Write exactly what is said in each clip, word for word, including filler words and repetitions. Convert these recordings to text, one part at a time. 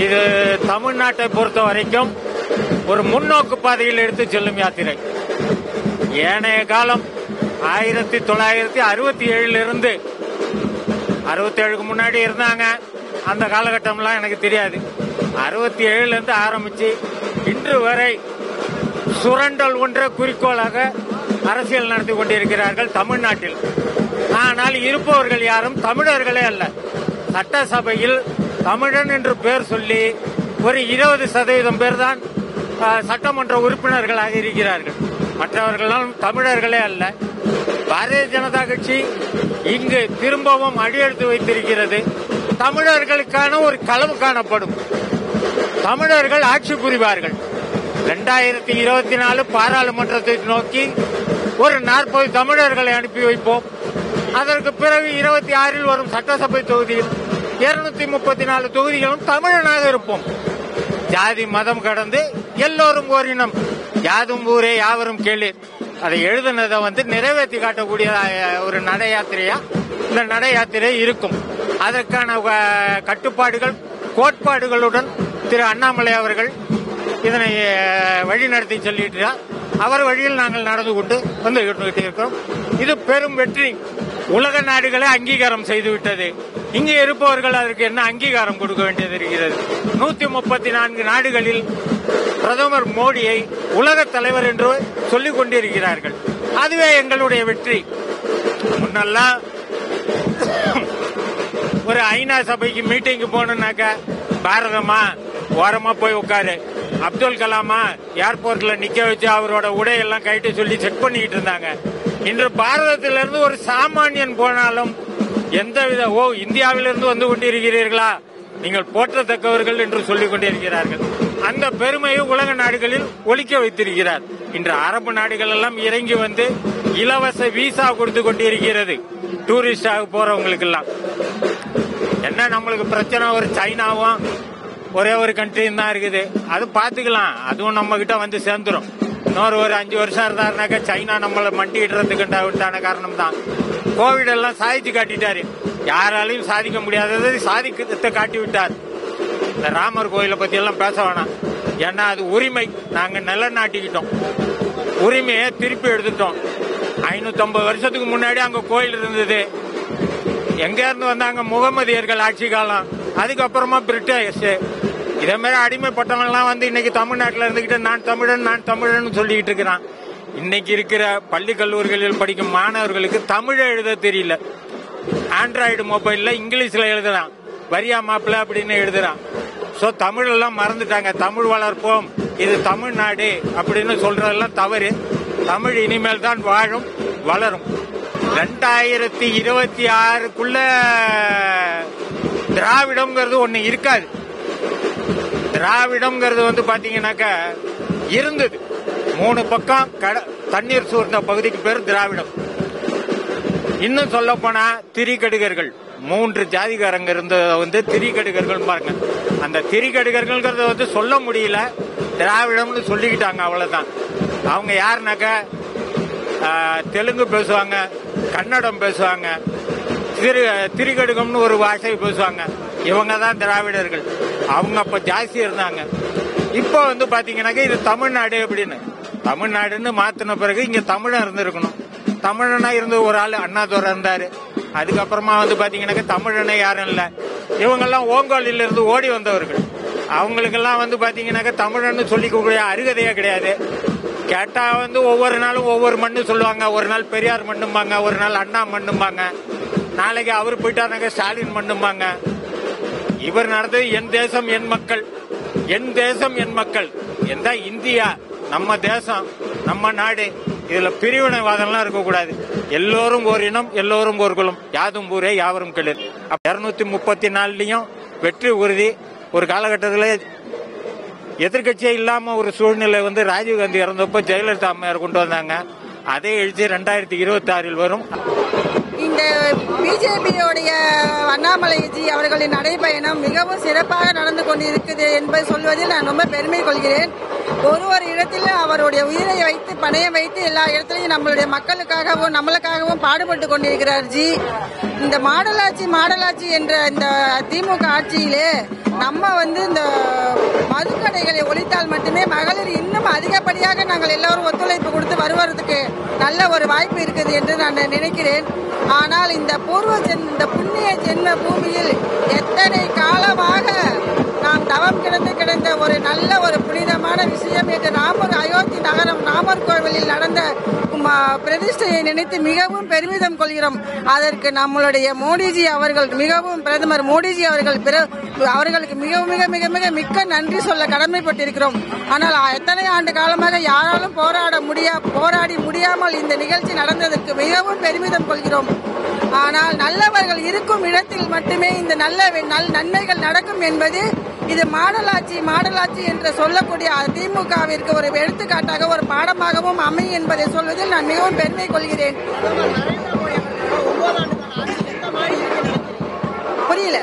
இது தமிழ்நாட்டை பொறுத்த வரைக்கும் ஒரு முன்னோக்கு பாதையில் எடுத்து செல்லும் யாத்திரை. ஏனைய காலம் ஆயிரத்தி தொள்ளாயிரத்தி அறுபத்தி ஏழுல இருந்து அறுபத்தி ஏழுக்கு முன்னாடி இருந்தாங்க. அந்த காலகட்டம்லாம் எனக்கு தெரியாது. அறுபத்தி ஏழுல இருந்து ஆரம்பிச்சு இன்று வரை சுரண்டல் ஒன்ற குறிக்கோளாக அரசியல் நடத்தி கொண்டிருக்கிறார்கள் தமிழ்நாட்டில். ஆனால் இருப்பவர்கள் யாரும் தமிழர்களே அல்ல. சட்டசபையில் தமிழன் என்று பெயர் சொல்லி ஒரு இருபது சதவீதம் பேர் தான் சட்டமன்ற உறுப்பினர்களாக இருக்கிறார்கள். மற்றவர்களும் தமிழர்களே அல்ல. பாரதிய ஜனதா கட்சி இங்கு திரும்பவும் அடியெடுத்து வைத்திருக்கிறது. தமிழர்களுக்கான ஒரு களவு காணப்படும். தமிழர்கள் ஆட்சி புரிவார்கள். இரண்டாயிரத்தி இருபத்தி நாலு பாராளுமன்றத்தை நோக்கி ஒரு நாற்பது தமிழர்களை அனுப்பி வைப்போம். அதற்கு பிறகு இருபத்தி ஆறில் வரும் சட்டசபை தொகுதியில் இருநூத்தி முப்பத்தி நாலு தொகுதிகளும் தமிழனாக இருப்போம். ஜாதி மதம் கடந்து எல்லோரும் ஓரினம், யாதும் ஊரே யாவரும் கேளு. அதை எழுதுனதை வந்து நிறைவேற்றி காட்டக்கூடிய ஒரு நட யாத்திரையா இந்த நட யாத்திரை இருக்கும். அதற்கான கட்டுப்பாடுகள் கோட்பாடுகளுடன் திரு அண்ணாமலை அவர்கள் இதனை வழிநடத்தி சொல்லிட்டார். அவர் வழியில் நாங்கள் நடந்து கொண்டு வந்து இருக்கிறோம். இது பெரும் வெற்றி. உலக நாடுகளை அங்கீகாரம் செய்துவிட்டது. இங்கே இருப்பவர்கள் அதற்கு என்ன அங்கீகாரம் கொடுக்க வேண்டியது இருக்கிறது? நூத்தி முப்பத்தி நான்கு நாடுகளில் பிரதமர் மோடியை உலக தலைவர் என்று சொல்லிக் கொண்டிருக்கிறார்கள். அதுவே எங்களுடைய வெற்றி. முன்னெல்லாம் ஒரு ஐநா சபைக்கு மீட்டிங் போனாக்க பாரதமா ஓரமா போய் உட்காரு, அப்துல் கலாமா ஏர்போர்ட்ல நிக்க வச்சு அவரோட உடையெல்லாம் கைட்டு சொல்லி செக் பண்ணிக்கிட்டு இருந்தாங்க. இன்று பாரதத்திலிருந்து ஒரு சாமானியன் போனாலும் எந்தவித ஓ இந்தியாவிலிருந்து வந்து கொண்டிருக்கிறீர்களா, நீங்கள் போற்றத்தக்கவர்கள் என்று சொல்லிக் கொண்டிருக்கிறார்கள். அந்த பெருமையை உலக நாடுகளில் ஒலிக்க வைத்திருக்கிறார். இன்று அரபு நாடுகள் எல்லாம் இறங்கி வந்து இலவச விசா கொடுத்து கொண்டிருக்கிறது டூரிஸ்டாக போறவங்களுக்கு எல்லாம். என்ன நம்மளுக்கு பிரச்சனை, ஒரு சைனாவும் ஒரே ஒரு கண்ட்ரியும் தான் இருக்குது. அது பாத்துக்கலாம், அதுவும் நம்ம கிட்ட வந்து சேர்ந்துரும். இன்னொரு ஒரு அஞ்சு வருஷம் இருந்தாருனாக்கா சைனா நம்மளை மண்டிடுறதுக்கு காரணம் தான். கோவிட் எல்லாம் சாதிச்சு காட்டிட்டாரு. யாராலையும் சாதிக்க முடியாததை சாதிக்கத்தை காட்டி விட்டார். இந்த ராமர் கோயிலை பத்தி எல்லாம் பேச வேணாம். ஏன்னா அது உரிமை. நாங்க நிலநாட்டிக்கிட்டோம், உரிமையை திருப்பி எடுத்துட்டோம். ஐநூத்தி ஐம்பது வருஷத்துக்கு முன்னாடி அங்க கோயில் இருந்தது. எங்க இருந்து வந்தாங்க? முகமதியர்கள் ஆட்சி காலம். அதுக்கப்புறமா பிரிட்டிஷ். இதே மாதிரி அடிமைப்பட்டவங்க எல்லாம் வந்து இன்னைக்கு தமிழ்நாட்டில் இருந்துகிட்டு நான் தமிழன் நான் தமிழன் சொல்லிக்கிட்டு இருக்கிறான். இன்னைக்கு இருக்கிற பள்ளி கல்லூரிகளில் படிக்கும் மாணவர்களுக்கு தமிழை எழுத தெரியல. ஆண்ட்ராய்டு மொபைல்ல இங்கிலீஷ்ல எழுதுறான், வரியா மாப்பிள்ள அப்படின்னு எழுதுறான். சோ தமிழ் எல்லாம் மறந்துட்டாங்க. தமிழ் வளர்ப்போம், இது தமிழ்நாடு அப்படின்னு சொல்றதெல்லாம் தவறு. தமிழ் இனிமேல் தான் வாழும் வளரும். ரெண்டாயிரத்தி இருபத்தி ஆறுக்குள்ள திராவிடம்ங்கிறது ஒண்ணு இருக்காது. திராவிடம்ங்கிறது வந்து பாத்தீங்கன்னாக்கா இருந்தது. மூணு பக்கம் தண்ணீர் சூழ்ந்த பகுதிக்கு பேர் திராவிடம். இன்னும் சொல்ல போனா திரிகடுகர்கள், மூன்று ஜாதிகாரங்க இருந்த வந்து திரிகடுகர்கள் பாருங்க. அந்த திரிகடுகர்கள் வந்து சொல்ல முடியல, திராவிடம்னு சொல்லிக்கிட்டாங்க, அவ்வளவுதான். அவங்க யாருனாக்கா தெலுங்கு பேசுவாங்க, கன்னடம் பேசுவாங்க, திரு திரிகடுகம்னு ஒரு பாஷை பேசுவாங்க. இவங்க தான் திராவிடர்கள். அவங்க அப்ப ஜாஸ்தி இருந்தாங்க. இப்போ வந்து பாத்தீங்கன்னாக்க இது தமிழ்நாடு அப்படின்னு தமிழ்நாடுன்னு மாத்தின பிறகு இங்க தமிழன் இருந்திருக்கணும். தமிழனா இருந்து ஒரு ஆள் அண்ணாதுரை இருந்தாரு. அதுக்கப்புறமா வந்து பாத்தீங்கன்னாக்க தமிழனே யாரும் இல்ல. இவங்கெல்லாம் ஓங்கோலில இருந்து ஓடி வந்தவர்கள். அவங்களுக்கெல்லாம் வந்து பாத்தீங்கன்னாக்க தமிழன்னு சொல்லிக்கூடிய அருகதையே கிடையாது. கேட்டா வந்து ஒவ்வொரு நாளும் ஒவ்வொரு மண்ணு சொல்லுவாங்க. ஒரு நாள் பெரியார் மண்ணும்பாங்க, ஒரு நாள் அண்ணா மண்ணும்பாங்க, நாளைக்கு அவர் போயிட்டாருனாக்க ஸ்டாலின் மண்ணும்பாங்க. இவர் நடந்தது என் தேசம் என் மக்கள், என் தேசம் என் மக்கள். எந்த இந்தியா நம்ம தேசம் நம்ம நாடு. இதுல பிரிவினைவாதம்லாம் இருக்கக்கூடாது. எல்லோரும் ஒரு இனம், எல்லோரும் ஒரு குலம், யாதும் ஊரே யாவரும் கேளு. இருநூத்தி முப்பத்தி நாலுலயும் வெற்றி உறுதி. ஒரு காலகட்டத்தில் எதிர்கட்சியே இல்லாம ஒரு சூழ்நிலை வந்து ராஜீவ்காந்தி இறந்தப்போ ஜெயலலிதா அம்மையார் கொண்டு வந்தாங்க. அதே எழுச்சி ரெண்டாயிரத்தி இருபத்தி ஆறில் வரும். இந்த பிஜேபியோடைய அண்ணாமலைஜி அவர்களின் நடைபயணம் மிகவும் சிறப்பாக நடந்து கொண்டிருக்குது என்பதை சொல்வதில் நான் ரொம்ப பெருமை கொள்கிறேன். ஒரு ஒரு இடத்திலும் அவருடைய உயிரை வைத்து பணையம் வைத்து எல்லா இடத்திலையும் நம்மளுடைய மக்களுக்காகவும் நம்மளுக்காகவும் பாடுபட்டு கொண்டிருக்கிறார் ஜி. இந்த மாடலாட்சி மாடலாட்சி என்ற இந்த திமுக ஆட்சியிலே நம்ம வந்து இந்த மதுக்கடைகளை ஒழித்தால் மட்டுமே மகளிர் இன்னும் அதிகப்படியாக நாங்கள் எல்லோரும் ஒத்துழைப்பு கொடுத்து வருவதற்கு நல்ல ஒரு வாய்ப்பு இருக்குது என்று நான் நினைக்கிறேன். ஆனால் இந்த பூர்வ ஜென் இந்த புண்ணிய ஜென்ம பூமியில் எத்தனை காலமாக நாம் தவம் கிடந்து கிடந்த ஒரு நல்ல ஒரு புனிதமான விஷயம் என்று ராமர் அயோத்தி நகரம் ராமர் கோவிலில் நடந்த பிரதிஷ்டையை நினைத்து மிகவும் பெருமிதம் கொள்கிறோம். அதற்கு நம்மளுடைய மோடிஜி அவர்கள் மிகவும் பிரதமர் மோடிஜி அவர்கள் அவர்களுக்கு மிகவும் மிக மிக மிக மிக்க நன்றி சொல்ல கடமைப்பட்டிருக்கிறோம். ஆனால் எத்தனை ஆண்டு காலமாக யாராலும் போராட முடியா போராடி முடியாமல் இந்த நிகழ்ச்சி நடந்ததற்கு மிகவும் பெருமிதம் கொள்கிறோம். ஆனால் நல்லவர்கள் இருக்கும் இடத்தில் மட்டுமே இந்த நல்ல நன்மைகள் நடக்கும் என்பது இது மாடலாட்சி மாடலாட்சி என்று சொல்லக்கூடிய திமுகவிற்கு ஒரு எடுத்துக்காட்டாக ஒரு பாடமாகவும் அமையும் என்பதை சொல்வதில் நான் மிகவும் பெருமை கொள்கிறேன். புரியல.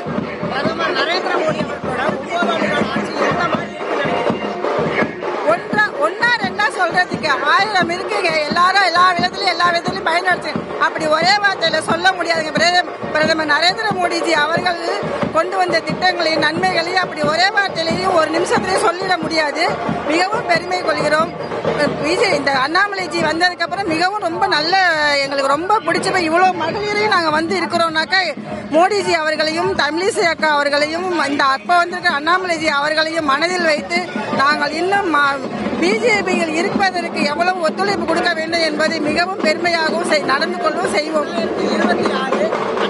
ஒன்னா ரெண்டா சொல்றதுக்கு ஆயிரம் இருக்குங்க. எல்லாரும் எல்லா விதத்திலும் எல்லா விதத்திலும் பயன்படுத்து அப்படி ஒரே வார்த்தையில சொல்ல முடியாதுங்க. பிரதமர் நரேந்திர மோடிஜி அவர்கள் கொண்டு வந்த திட்டங்களையும் நன்மைகளையும் அப்படி ஒரே வார்த்தையிலையும் ஒரு நிமிஷத்திலேயே சொல்லிட முடியாது. மிகவும் பெருமை கொள்கிறோம். விஜய் இந்த அண்ணாமலைஜி வந்ததுக்கு அப்புறம் மிகவும் ரொம்ப நல்ல எங்களுக்கு ரொம்ப பிடிச்ச இவ்வளவு மகளிரையும் நாங்க வந்து இருக்கிறோம்னாக்கா மோடிஜி அவர்களையும் தமிழிசை அக்கா அவர்களையும் இந்த அப்ப வந்திருக்க அண்ணாமலைஜி அவர்களையும் மனதில் வைத்து நாங்கள் இன்னும் பிஜேபியில் இருப்பதற்கு எவ்வளவு ஒத்துழைப்பு கொடுக்க வேண்டும் என்பதை மிகவும் பெருமையாகவும் நடந்து கொள்வோம் செய்வோம். இருபத்தி ஆறு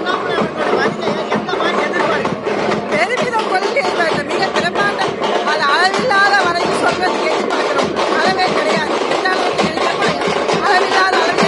பெருமிதம் கொள்கை மிக சிறப்பான அது அளவில்லாத வரையும் சொல்வதற்கு எதிர்பார்க்கிறோம். அளவே கிடையாது. அளவில்லாத அளவு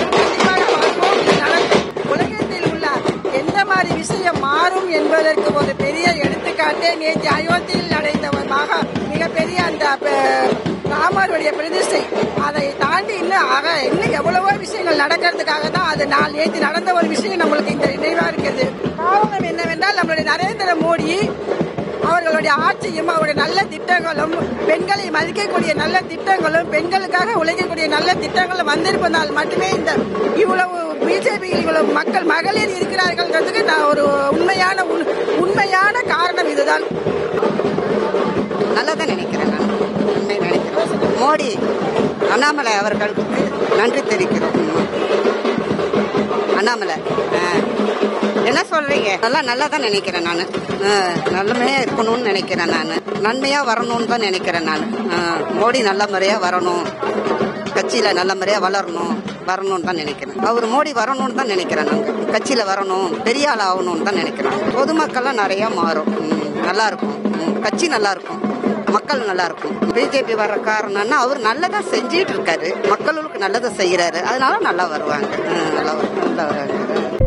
உலகத்தில் உள்ள எந்த மாதிரி விஷயம் மாறும் என்பதற்கு ஒரு பெரிய எடுத்துக்காட்டே நேற்று அயோத்தியில் நடந்த மிகப்பெரிய அந்த ராமருடைய பிரதிஷ்டை. அதை தாண்டி இன்னும் ஆக இன்னும் எவ்வளவோ விஷயங்கள் நடக்கிறதுக்காக தான் அது நாள் நேற்று நடந்த ஒரு விஷயம் நம்மளுக்கு இந்த நினைவா இருக்கிறது. காரணம் என்னவென்றால் நம்மளுடைய நரேந்திர மோடி அவர்களுடைய ஆட்சியும் அவருடைய நல்ல திட்டங்களும் பெண்களை மதிக்கக்கூடிய நல்ல திட்டங்களும் பெண்களுக்காக உழைக்கக்கூடிய நல்ல திட்டங்களும் வந்திருப்பதால் மட்டுமே இந்த இவ்வளவு பிஜேபியில் இவ்வளவு மக்கள் மகளிர் இருக்கிறார்கள். நான் ஒரு உண்மையான உண்மையான காரணம் இதுதான். நல்லதான் நினைக்கிறேன். நான் உண்மை நினைக்கிறேன். மோடி அண்ணாமலை அவர்களுக்கு நன்றி தெரிவிக்கிறோம். அண்ணாமலை என்ன சொல்றீங்க? நல்லா நல்லா தான் நினைக்கிறேன். நான் நல்லமையா இருக்கணும்னு நினைக்கிறேன். நான் நன்மையா வரணும்னு தான் நினைக்கிறேன். நான் மோடி நல்ல முறையா வரணும், கட்சியில நல்ல முறையா வளரணும் வரணும்னு தான் நினைக்கிறேன். அவர் மோடி வரணும்னு தான் நினைக்கிறேன். நாங்க கட்சியில வரணும், பெரிய ஆள் ஆகணும்னு தான் நினைக்கிறேன். பொதுமக்கள்லாம் நிறைய மாறும், நல்லா இருக்கும், கட்சி நல்லா இருக்கும், மக்கள் நல்லா இருக்கும். பிஜேபி வர்ற காரணம்னா அவர் நல்லதா செஞ்சிட்டு இருக்காரு, மக்களுக்கு நல்லதை செய்யறாரு, அதனால நல்லா வருவாங்க. நல்லா நல்லா வருவாங்க.